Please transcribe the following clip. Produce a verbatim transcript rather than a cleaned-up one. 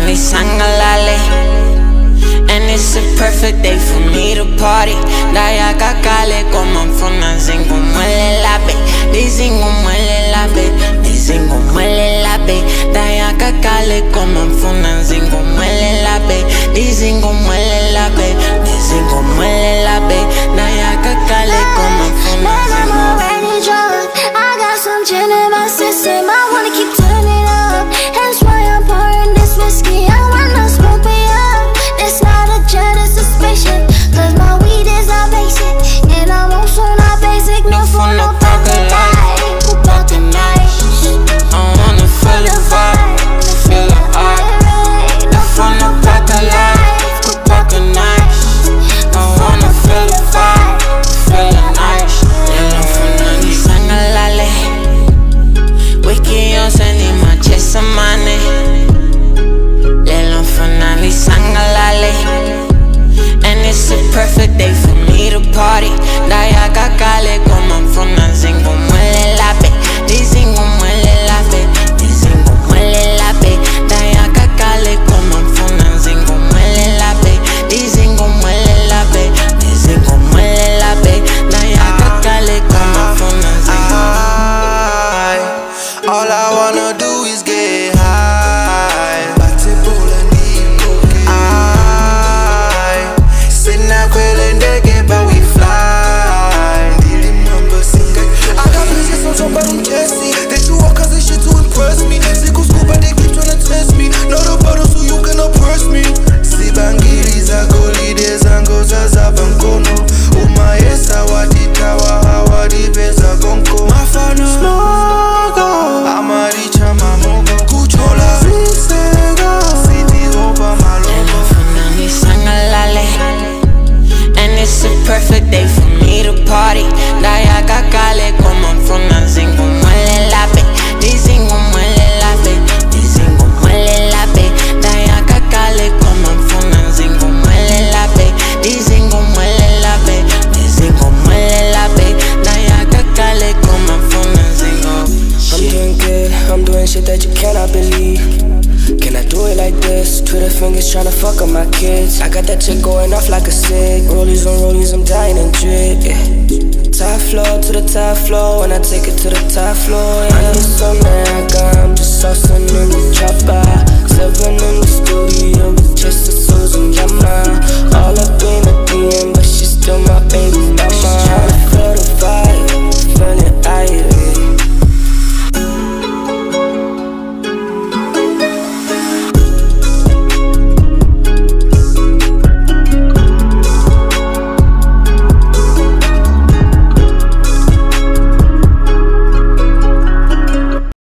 sangalale. And it's a perfect day for me to party. Daya kakale como mfuna zingu mwele labe. Di zingu mwele labe. Di zingu mwele labe. Daya kakale como mfuna zingu mwele labe. Di zingu mwele labe. Di zingu mwele labe. Daya kakale como mfuna zingu. I'm already drunk. I got some gin in my system. I wanna keep turning up. That's why I'm pouring this whiskey. I wanna smoke me up. It's not a jet, it's a spaceship. Cause my weed is not basic. And I'm also not basic. No for no pocket light. Who pocket night? I wanna feel the vibe, feel the art. No for no pocket light. Who pocket night? I wanna feel the vibe, feel the night. Yeah, no for nani sangalale. Wiki on sending my chest some money. Lelo for nani sangalale. And it's a perfect day for me to party. Daya kakale como mfuna zingu mwele labe. Di zingu mwele labe. Di zingu mwele labe. Daya kakale como mfuna zingu mwele labe. Di zingu mwele labe. Di zingu mwele labe. Daya kakale como mfuna zingu. All I wanna do is get high. Perfect day for me to party. Daya kakale como mfuna zingu mwele labe. Di zingu mwele labe. Di zingu mwele labe. Daya kakale como mfuna zingu mwele labe. Di zingu mwele labe. Di zingu mwele labe. Daya kakale como mfuna zingu. I'm doing good, I'm doing shit that you cannot believe. Can I do it like this? Twitter fingers tryna fuck up my kids. I got that chick going off like a stick. Rollies on rollies, I'm dying in drip, yeah. Top floor to the top floor, and I take it to the top floor, yeah. I need some America, I'm just saucing